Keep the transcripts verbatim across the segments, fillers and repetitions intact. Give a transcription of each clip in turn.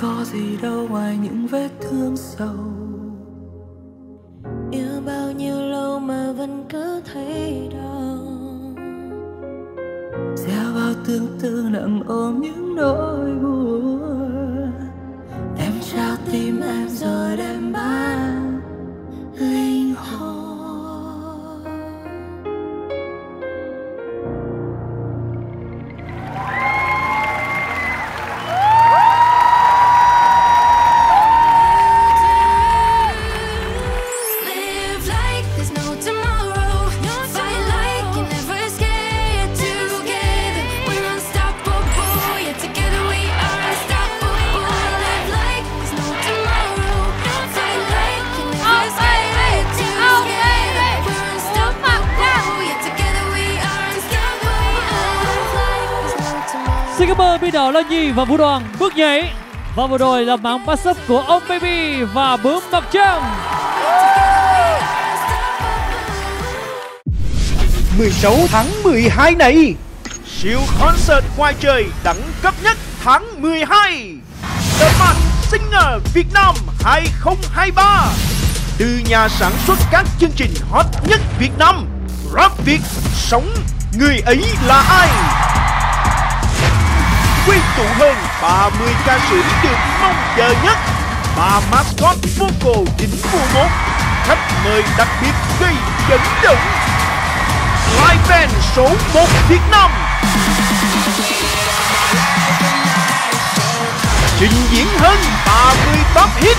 có gì đâu ngoài những vết thương sâu. Yêu bao nhiêu lâu mà vẫn cứ thấy đau, gieo bao tương tư nặng ôm những nỗi buồn. Em trao tim em rồi đem bán linh hồn. Xin cảm ơn biên đạo Lan Nhi và Vũ Đoàn. Bước nhảy và vừa rồi là màn pass up của ông Baby và Bướm Mặt Trăng. mười sáu tháng mười hai này, siêu concert ngoài trời đẳng cấp nhất tháng mười hai, The Masked Singer Việt Nam hai không hai ba. Từ nhà sản xuất các chương trình hot nhất Việt Nam, Rap Việt sống, người ấy là ai? Quy tụ hơn ba mươi ca sĩ được mong chờ nhất, ba mascot vocal đỉnh mùa một, khách mời đặc biệt gây chấn động. Live band số một Việt Nam trình diễn hơn ba mươi top hit.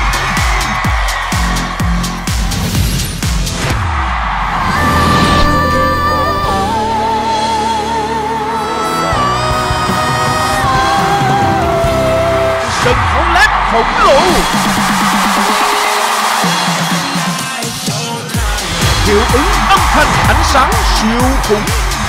Sân khấu led khổng lồ, hiệu ứng âm thanh ánh sáng siêu khủng.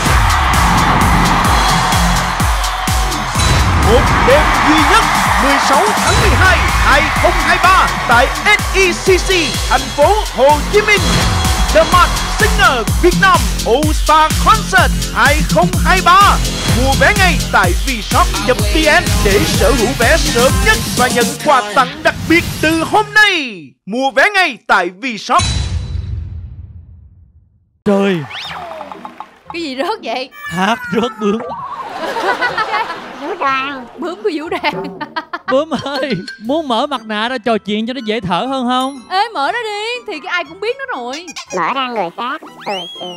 Một đêm duy nhất mười sáu tháng mười hai hai không hai ba tại ét e xê xê thành phố Hồ Chí Minh. The Masked Singer Việt Nam All Star Concert hai không hai ba. Mua vé ngay tại vshop chấm vn để sở hữu vé sớm nhất và nhận quà tặng đặc biệt từ hôm nay. Mua vé ngay tại vshop. Trời, cái gì rớt vậy? hát rớt Bướm. Vũ Đoàn. Bướm của Vũ Đoàn. Bướm ơi, muốn mở mặt nạ ra trò chuyện cho nó dễ thở hơn không? Ê, mở ra đi, thì cái ai cũng biết nó rồi. Mở ra người khác, cười xìu.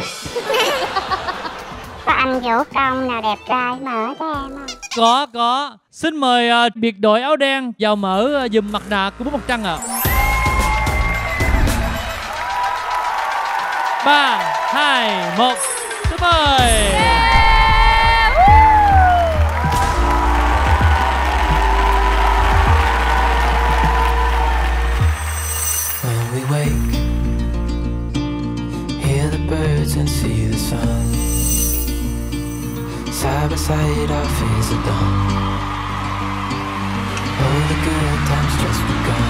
Có anh Vũ Công nào đẹp trai mở cho em không? Có, có. Xin mời uh, biệt đội áo đen vào mở uh, giùm mặt nạ của Bướm Mặt Trăng ạ. À. Ba, hai, một, xin mời. Yeah. When we wake, hear the birds and see the sun. Side by side our fears are done. Oh, the good times just begun.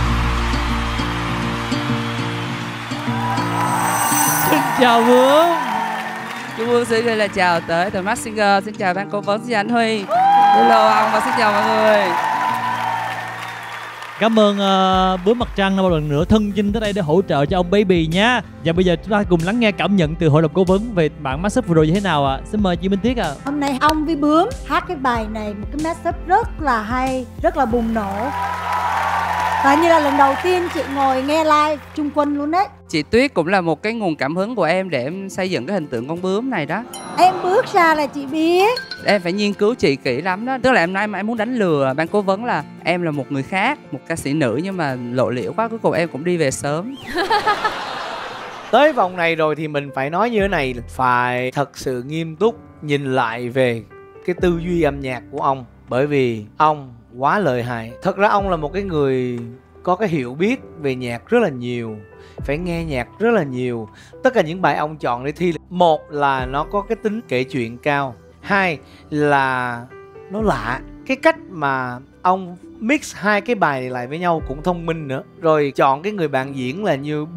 Xin chào Bướm. Chú Bướm xin gửi lời chào tới The Masked Singer. Xin chào ban cố vấn, xin chào anh Huy. Hello ông và xin chào mọi người. Cảm ơn uh, Bướm Mặt Trăng một lần nữa thân chinh tới đây để hỗ trợ cho ông Baby nha. Và bây giờ chúng ta cùng lắng nghe cảm nhận từ hội đồng cố vấn về bản mashup vừa rồi như thế nào ạ. À. Xin mời chị Minh Tuyết ạ. À. Hôm nay ông với Bướm hát cái bài này một cái mashup rất là hay, rất là bùng nổ. Và như là lần đầu tiên chị ngồi nghe live chung quân luôn đấy. Chị Tuyết cũng là một cái nguồn cảm hứng của em để em xây dựng cái hình tượng con bướm này đó. Em bước ra là chị biết. Em phải nghiên cứu chị kỹ lắm đó. Tức là em nói em muốn đánh lừa ban cố vấn là em là một người khác, một ca sĩ nữ nhưng mà lộ liễu quá, cuối cùng em cũng đi về sớm. Tới vòng này rồi thì mình phải nói như thế này, phải thật sự nghiêm túc nhìn lại về cái tư duy âm nhạc của ông. Bởi vì ông quá lợi hại. Thật ra ông là một cái người có cái hiểu biết về nhạc rất là nhiều, phải nghe nhạc rất là nhiều. Tất cả những bài ông chọn để thi, một là nó có cái tính kể chuyện cao, hai là nó lạ. Cái cách mà ông mix hai cái bài này lại với nhau cũng thông minh nữa. Rồi chọn cái người bạn diễn là như Bướm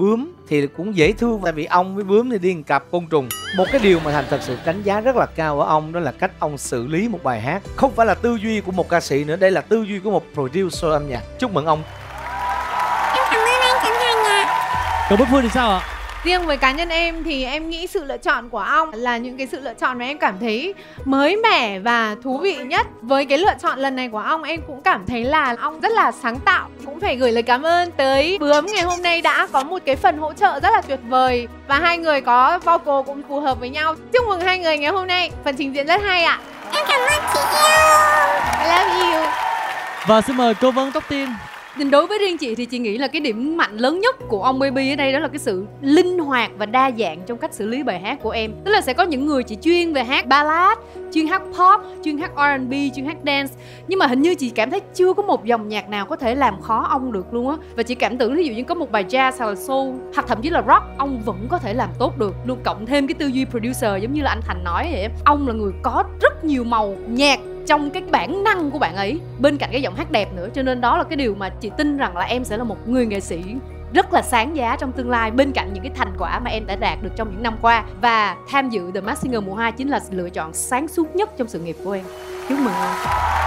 thì cũng dễ thương, tại vì ong với bướm thì đi một cặp côn trùng. Một cái điều mà Thành thật sự đánh giá rất là cao ở ông đó là cách ông xử lý một bài hát. Không phải là tư duy của một ca sĩ nữa, đây là tư duy của một producer âm nhạc. Chúc mừng ông. Em cảm ơn anh Trần Thành ạ. Còn Bích Phương thì sao ạ? Riêng với cá nhân em thì em nghĩ sự lựa chọn của ông là những cái sự lựa chọn mà em cảm thấy mới mẻ và thú vị nhất. Với cái lựa chọn lần này của ông, em cũng cảm thấy là ông rất là sáng tạo. Cũng phải gửi lời cảm ơn tới Bướm ngày hôm nay đã có một cái phần hỗ trợ rất là tuyệt vời. Và hai người có vocal cũng phù hợp với nhau. Chúc mừng hai người ngày hôm nay, phần trình diễn rất hay ạ. Em cảm ơn chị yêu. I love you. Và xin mời cô Vân Tóc Tiên. Đối với riêng chị thì chị nghĩ là cái điểm mạnh lớn nhất của ông Baby ở đây đó là cái sự linh hoạt và đa dạng trong cách xử lý bài hát của em. Tức là sẽ có những người chỉ chuyên về hát ballad, chuyên hát pop, chuyên hát R and B, chuyên hát dance. Nhưng mà hình như chị cảm thấy chưa có một dòng nhạc nào có thể làm khó ông được luôn á. Và chị cảm tưởng ví dụ như có một bài jazz hay là soul hoặc thậm chí là rock, ông vẫn có thể làm tốt được luôn. Cộng thêm cái tư duy producer giống như là anh Thành nói vậy. Ông là người có rất nhiều màu nhạc trong cái bản năng của bạn ấy, bên cạnh cái giọng hát đẹp nữa. Cho nên đó là cái điều mà chị tin rằng là em sẽ là một người nghệ sĩ rất là sáng giá trong tương lai, bên cạnh những cái thành quả mà em đã đạt được trong những năm qua. Và tham dự The Masked Singer mùa hai chính là lựa chọn sáng suốt nhất trong sự nghiệp của em. Chúc mừng em.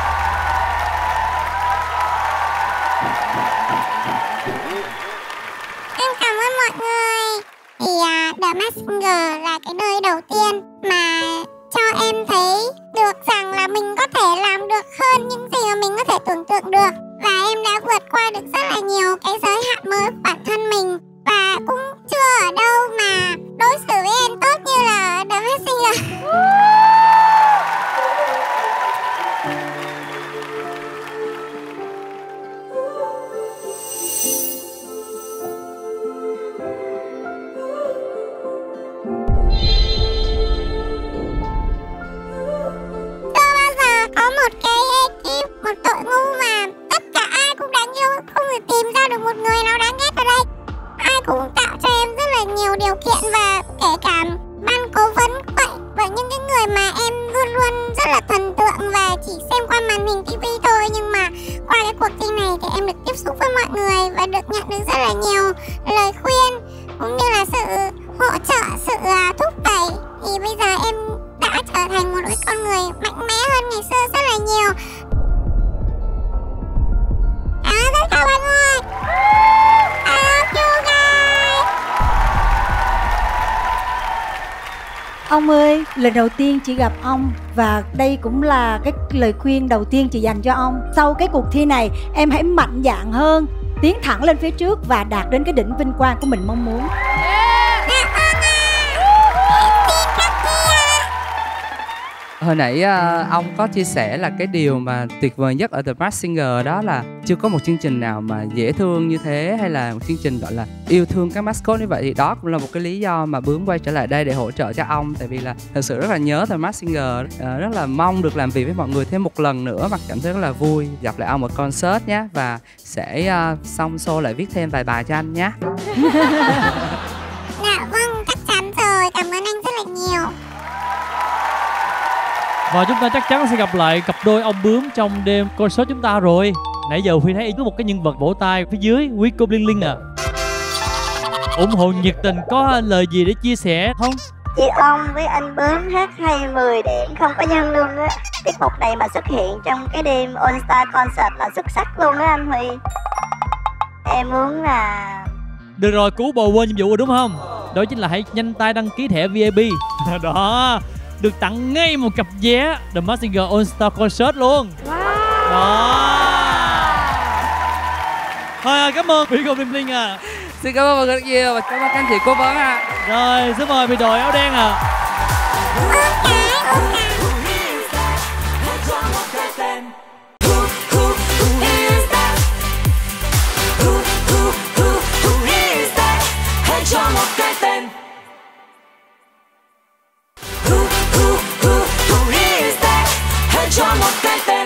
Em cảm ơn mọi người. Thì uh, The Masked Singer là cái nơi đầu tiên mà cho em thấy được rằng là mình có thể làm được hơn những gì mà mình có thể tưởng tượng được. Và em đã vượt qua được rất là nhiều cái giới hạn mới của bản thân mình. Và cũng chưa ở đâu mà đối xử với em tốt như là The Masked Singer. Có một cái ekip, một đội ngu mà tất cả ai cũng đáng yêu, không thể tìm ra được một người nào đáng ghét ở đây. Ai cũng tạo cho em rất là nhiều điều kiện, và kể cả ban cố vấn cũng vậy. Và những cái người mà em luôn luôn rất là thần tượng và chỉ xem qua màn hình ti vi thôi, nhưng mà qua cái cuộc thi này thì em được tiếp xúc với mọi người và được nhận được rất là nhiều lời khuyên cũng như là sự hỗ trợ, sự thúc đẩy. Thì bây giờ em đã trở thành một cái con người mạnh mẽ hơn ngày xưa rất là nhiều. À, tất cả mọi người, I love you guys. Ông ơi, lần đầu tiên chị gặp ông và đây cũng là cái lời khuyên đầu tiên chị dành cho ông. Sau cái cuộc thi này, em hãy mạnh dạn hơn, tiến thẳng lên phía trước và đạt đến cái đỉnh vinh quang của mình mong muốn. Hồi nãy uh, ông có chia sẻ là cái điều mà tuyệt vời nhất ở The Masked Singer đó là chưa có một chương trình nào mà dễ thương như thế, hay là một chương trình gọi là yêu thương các mascot như vậy. Thì đó cũng là một cái lý do mà Bướm quay trở lại đây để hỗ trợ cho ông. Tại vì là thật sự rất là nhớ The Masked Singer, uh, rất là mong được làm việc với mọi người thêm một lần nữa, mà cảm thấy rất là vui gặp lại ông ở concert nhé. Và sẽ uh, xong show lại viết thêm vài bài cho anh nhé. Dạ vâng, chắc chắn rồi, cảm ơn anh rất là nhiều. Và chúng ta chắc chắn sẽ gặp lại cặp đôi ông Bướm trong đêm concert chúng ta rồi. Nãy giờ Huy thấy có một cái nhân vật vỗ tay phía dưới, quý cô Linh Linh à. ủng hộ nhiệt tình, có lời gì để chia sẻ không? Chị ông với anh Bướm hát hay mười điểm không có nhân luôn á. Tiết mục này mà xuất hiện trong cái đêm All Star Concert là xuất sắc luôn á anh Huy. Em muốn là... Được rồi, Cú bồ quên nhiệm vụ rồi đúng không? Đó chính là hãy nhanh tay đăng ký thẻ vê i pê. Đó, được tặng ngay một cặp vé The Masked Singer All Star Concert luôn. Wow. Đó. Thôi cảm ơn Mỹ Công Linh Linh à. Xin cảm ơn mọi người rất nhiều và cảm ơn anh chị cố vấn ạ. Rồi, xin mời bị đội áo đen à. Cho một cái tên. Who, who, who, who is that? Hãy cho một cái tên.